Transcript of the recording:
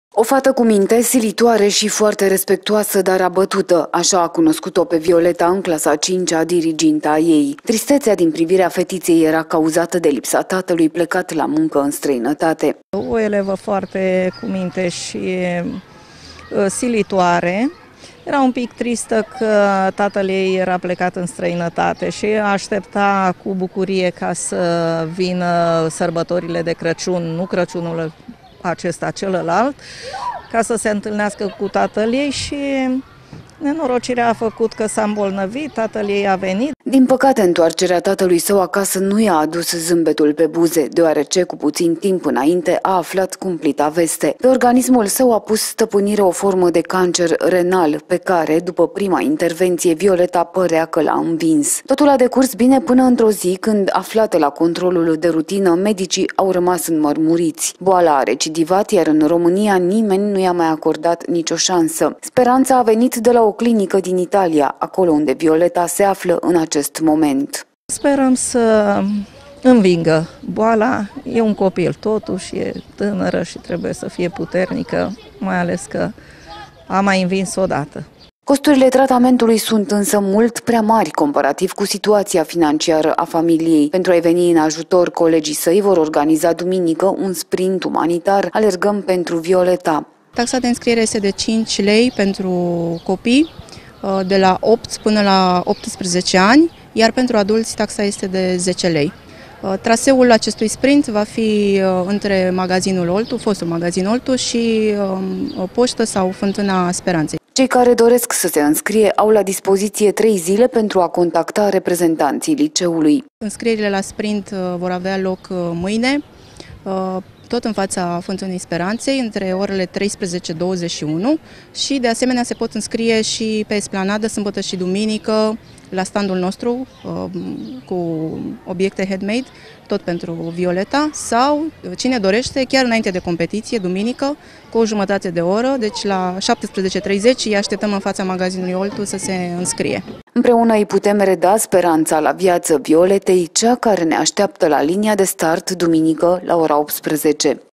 O fată cu minte, silitoare și foarte respectuoasă, dar abătută, așa a cunoscut-o pe Violeta în clasa 5-a diriginta ei. Tristețea din privirea fetiței era cauzată de lipsa tatălui plecat la muncă în străinătate. O elevă foarte cu minte și silitoare. Era un pic tristă că tatăl ei era plecat în străinătate și aștepta cu bucurie ca să vină sărbătorile de Crăciun, nu Crăciunul acesta, celălalt, ca să se întâlnească cu tatăl ei și nenorocirea a făcut că s-a îmbolnăvit, tatăl ei a venit. Din păcate, întoarcerea tatălui său acasă nu i-a adus zâmbetul pe buze, deoarece cu puțin timp înainte a aflat cumplita veste. Pe organismul său a pus stăpânire o formă de cancer renal, pe care, după prima intervenție, Violeta părea că l-a învins. Totul a decurs bine până într-o zi când, aflată la controlul de rutină, medicii au rămas înmărmuriți. Boala a recidivat, iar în România nimeni nu i-a mai acordat nicio șansă. Speranța a venit de la o clinică din Italia, acolo unde Violeta se află în acest moment. Sperăm să învingă boala. E un copil totuși, e tânără și trebuie să fie puternică, mai ales că a mai învins odată. Costurile tratamentului sunt însă mult prea mari comparativ cu situația financiară a familiei. Pentru a-i veni în ajutor, colegii săi vor organiza duminică un sprint umanitar Alergăm pentru Violeta. Taxa de înscriere este de 5 lei pentru copii de la 8 până la 18 ani, iar pentru adulți taxa este de 10 lei. Traseul acestui sprint va fi între magazinul Oltu, fostul magazin Oltu și Poștă sau Fântâna Speranței. Cei care doresc să se înscrie au la dispoziție 3 zile pentru a contacta reprezentanții liceului. Înscrierile la sprint vor avea loc mâine, tot în fața Fântânii Speranței, între orele 13-21 și de asemenea se pot înscrie și pe esplanadă sâmbătă și duminică la standul nostru cu obiecte handmade, tot pentru Violeta, sau cine dorește chiar înainte de competiție, duminică, cu o jumătate de oră, deci la 17:30 îi așteptăm în fața magazinului Oltu să se înscrie. Împreună îi putem reda speranța la viață Violetei, cea care ne așteaptă la linia de start duminică la ora 18.